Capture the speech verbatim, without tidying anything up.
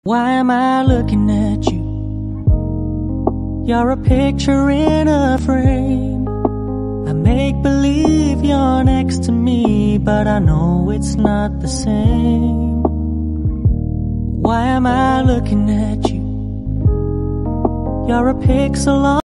Why am I looking at you? You're a picture in a frame. I make believe you're next to me, but I know it's not the same. Why am I looking at you? You're a pixel on